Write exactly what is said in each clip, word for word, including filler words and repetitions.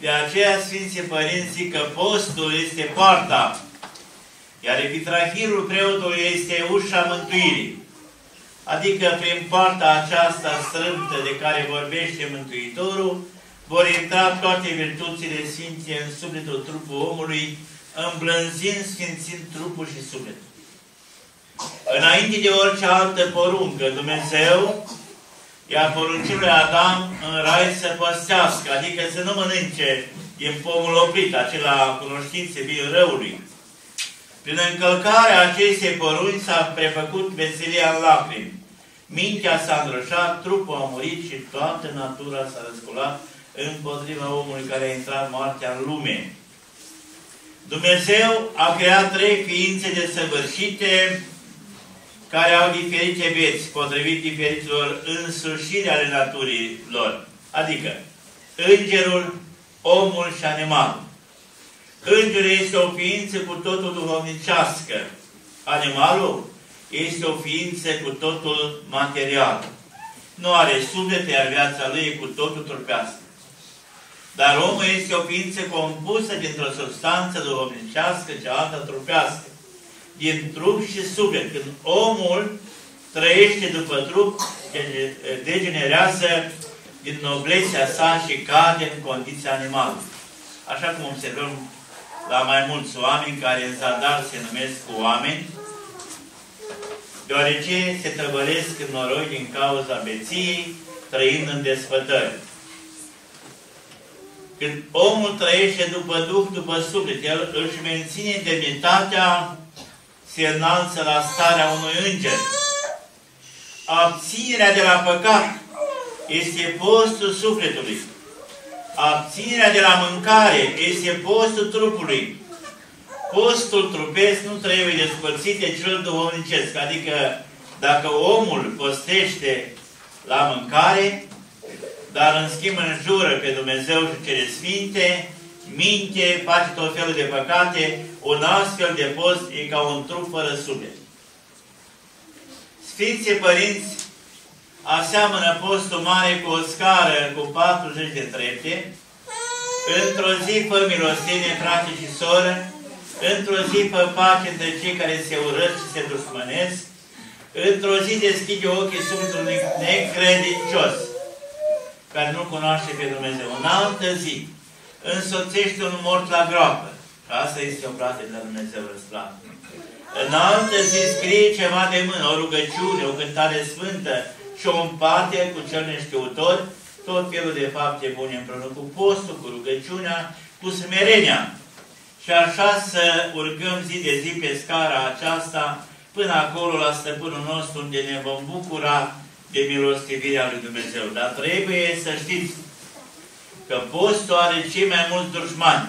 De aceea Sfinții Părinți zic că postul este poarta, iar epitrahilul preotului este ușa mântuirii. Adică prin poarta aceasta strâmtă de care vorbește Mântuitorul, vor intra toate virtuțile sfinte în sufletul trupul omului, îmblânzind, sfințind trupul și sufletul. Înainte de orice altă poruncă, Dumnezeu i-a poruncit lui Adam în rai să păstească, adică să nu mănânce din pomul oprit, acela cunoștințe din răului. Prin încălcarea acestei porunci s-a prefăcut veselia în lacrimi. Mintea s-a îngrășat, trupul a murit și toată natura s-a răsculat împotriva omului care a intrat moartea în lume. Dumnezeu a creat trei ființe desăvârșite care au diferite vieți, potrivit diferiților însușiri ale naturii lor. Adică, îngerul, omul și animalul. Îngerul este o ființă cu totul duhovnicească. Animalul este o ființă cu totul materială. Nu are suflet, iar viața lui e cu totul trupească. Dar omul este o ființă compusă dintr-o substanță duhovnicească, cealaltă trupească. Din trup și suflet. Când omul trăiește după trup, degenerează din noblețea sa și cade în condiția animală. Așa cum observăm la mai mulți oameni care în zadar se numesc oameni, deoarece se tăvălesc în noroi din cauza beției, trăind în desfătări. Când omul trăiește după Duh, după suflet, el își menține demnitatea, se înalță la starea unui înger. Abținerea de la păcat este postul sufletului. Abținerea de la mâncare este postul trupului. Postul trupesc nu trebuie despărțit de cel duhovnicesc. Adică dacă omul postește la mâncare, dar în schimb înjură pe Dumnezeu și cele sfinte, minte, face tot felul de păcate, un astfel de post e ca un trup fără suflet. Sfinții Părinți aseamănă postul mare cu o scară cu patruzeci de trepte. Într-o zi fă milostenie, frate și soră, într-o zi fă pace între cei care se urăsc și se dușmănesc, într-o zi deschide ochii sufletului necredincios, care nu cunoaște pe Dumnezeu. În altă zi însoțește un mort la groapă. Și asta este o plată de la Dumnezeu răsplată. În altă zi scrie ceva de mână, o rugăciune, o cântare sfântă și o împarte cu cel neștiutor, tot felul de fapte bune împreună cu postul, cu rugăciunea, cu smerenia. Și așa să urcăm zi de zi pe scara aceasta, până acolo la Stăpânul nostru, unde ne vom bucura de milostivirea lui Dumnezeu. Dar trebuie să știți că postul are cei mai mulți dușmani.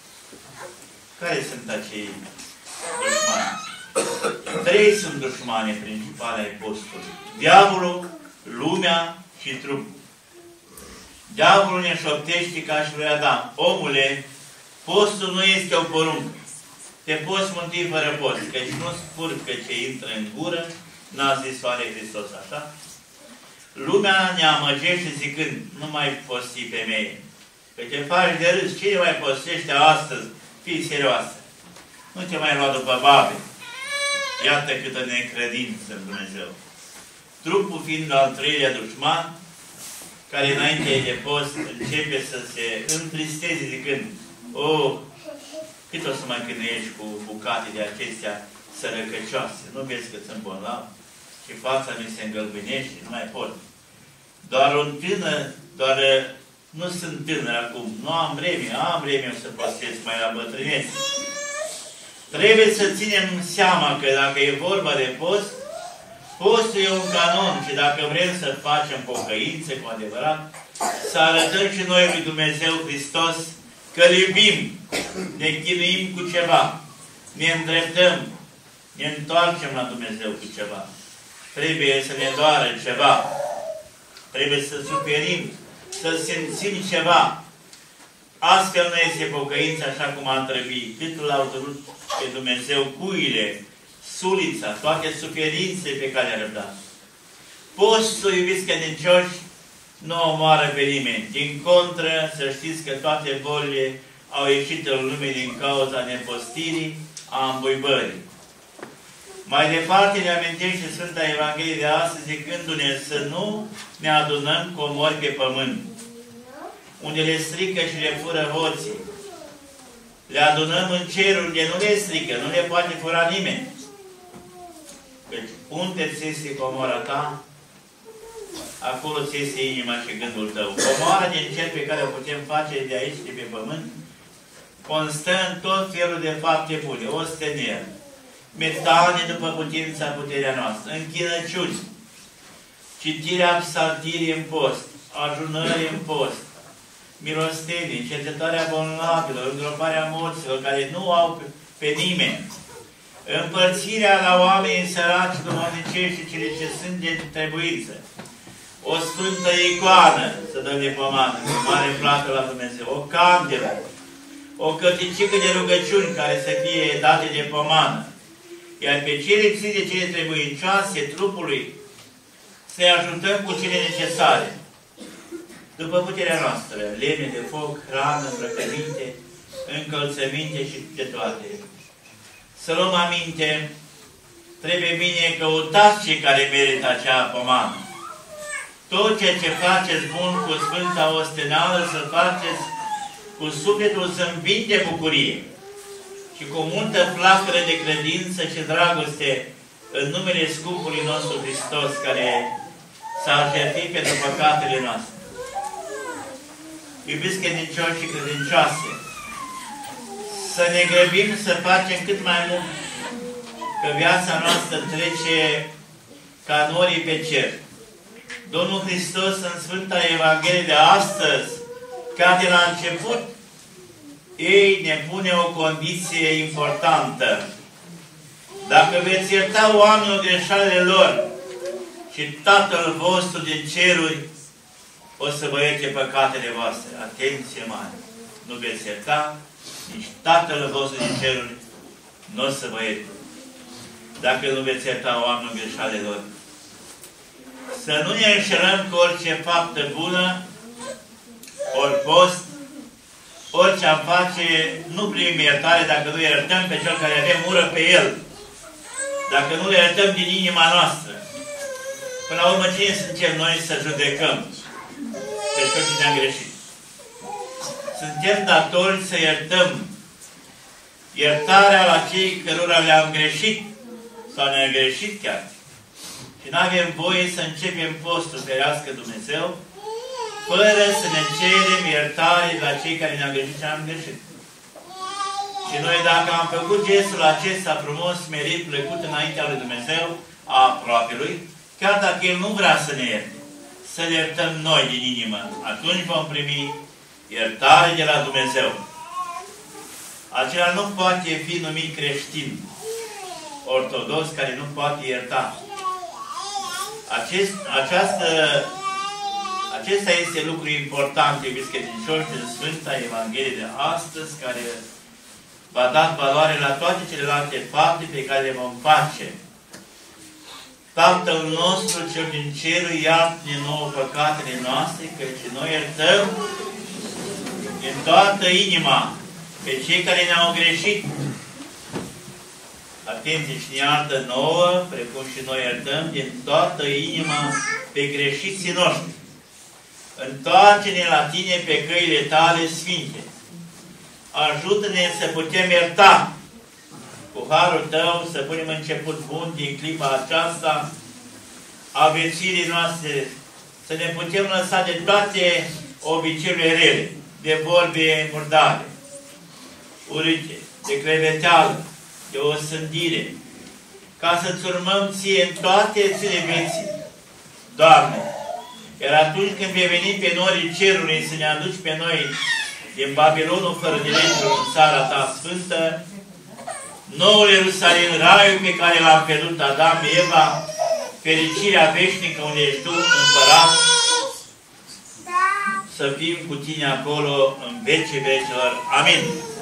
Care sunt acei dușmani? Trei sunt dușmani principale ai postului. Diavolul, lumea și trupul. Diavolul ne șoptește ca și lui Adam. Omule, postul nu este o poruncă. Te poți mântui fără post, căci nu spurcă ce intră în gură, n-a zis Soare Hristos, așa? Lumea ne amăgește zicând, nu mai posti femeie, că te faci de râs. Cine mai postește astăzi? Fii serioasă. Nu te mai lua după babe. Iată câtă necredință în Dumnezeu. Trupul fiind al treilea dușman, care înainte de post începe să se întristeze zicând, oh, cât o să mai cânești cu bucate de acestea sărăcăcioase? Nu vezi că sunt bolnav? Și fața mi se îngălbenește, nu mai pot. Doar un tânăr, doar nu sunt tânăr acum, nu am vreme, am vreme să postez mai la bătrânețe. Trebuie să ținem seama că dacă e vorba de post, postul e un canon și dacă vrem să facem pocăință cu adevărat, să arătăm și noi lui Dumnezeu Hristos că îl iubim, ne chinuim cu ceva, ne îndreptăm, ne întoarcem la Dumnezeu cu ceva. Trebuie să ne doară ceva, trebuie să suferim, să simțim ceva. Astfel nu este pocăința așa cum ar trebui. Cât l-au durut pe Dumnezeu cuile, sulița, toate suferințele pe care le-a răbdat. Postul, iubiți credincioși, nu omoară pe nimeni. Din contră, să știți că toate bolile au ieșit în lume din cauza nepostirii, a îmbuibării. Mai departe ne amintește Sfânta Evanghelie de astăzi, zicându-ne să nu ne adunăm comori pe pământ, unde le strică și le fură hoții. Le adunăm în cer unde nu le strică, nu le poate fura nimeni. Deci, unde ți este comora ta, acolo ți este inima și gândul tău. Comoara din cer pe care o putem face de aici, de pe pământ, constă în tot felul de fapte bune, ostenel, metane după putința puterea noastră, închinăciuni, citirea psaltirii în post, ajunări în post, milostenii, cercetarea bolnavilor, îngroparea morților care nu au pe nimeni, împărțirea la oamenii săraci, duhovnicești și cele ce sunt de trebuință, o sfântă icoană, să dăm de pomană, cu mare placă la Dumnezeu, o candelă, o cărticică de rugăciuni care să fie date de pomană, iar pe cei lipsiți de cele trebuincioase trupului să-i ajutăm cu cele necesare, după puterea noastră, lemne de foc, hrană, îmbrăcăminte, încălțăminte și de toate. Să luăm aminte, trebuie bine căutați cei care merită acea pomană. Tot ceea ce faceți bun cu Sfânta Ostenală, să faceți cu sufletul zâmbind de bucurie și cu multă flacără de credință și dragoste în numele Scumpului nostru Hristos, care s-a jertfit pentru păcatele noastre. Iubiți credincioși și credincioase, să ne grăbim să facem cât mai mult, că viața noastră trece ca norii pe cer. Domnul Hristos în Sfânta Evanghelie de astăzi, ca de la început, ei ne pune o condiție importantă. Dacă veți ierta oamenilor greșalele lor și Tatăl vostru din ceruri o să vă ierte păcatele voastre. Atenție mare! Nu veți ierta, nici Tatăl vostru din ceruri nu o să vă ierte. Dacă nu veți ierta oamenilor greșalele lor. Să nu ne înșelăm cu orice faptă bună, ori post, orice am face, nu primim iertare dacă nu iertăm pe cel care avem ură pe el. Dacă nu le iertăm din inima noastră. Până la urmă, cine suntem noi să judecăm pe cel ce ne-am greșit? Suntem datori să iertăm iertarea la cei cărora le-am greșit sau ne-am greșit chiar. Și nu avem voie să începem postul, ferească Dumnezeu, fără să ne cerem iertare la cei care ne-au greșit și am greșit. Și noi, dacă am făcut gestul acesta frumos, merit, plăcut înaintea lui Dumnezeu, a aproapelui, chiar dacă El nu vrea să ne ierte, să ne iertăm noi din inimă, atunci vom primi iertare de la Dumnezeu. Acela nu poate fi numit creștin ortodox care nu poate ierta. Acest, această, acesta este lucru important, iubiți credincioși, din Sfânta Evanghelie de astăzi, care v-a dat valoare la toate celelalte fapte pe care le vom face. Tatăl nostru, cel din cerul, iartă-ne nouă păcatele noastre, căci noi iertăm din toată inima pe cei care ne-au greșit. Atenție, și ne iartă nouă, precum și noi iertăm din toată inima pe greșiții noștri. Întoarce-ne la Tine pe căile Tale sfinte. Ajută-ne să putem ierta. Cu harul Tău să punem început bun din clipa aceasta a vieții noastre, să ne putem lăsa de toate obiceiurile rele, de vorbe murdare, urâte, de creveteală, de osândire, ca să-ți urmăm Ție în toate zile vieții, Doamne. Iar atunci când vei veni pe norii cerului să ne aduci pe noi din Babilonul fără de lege în țara Ta sfântă, noul Ierusalim, raiul pe care l-am pierdut Adam, Eva, fericirea veșnică unde ești Tu, Împărat, să fim cu Tine acolo în vecii vecilor. Amin.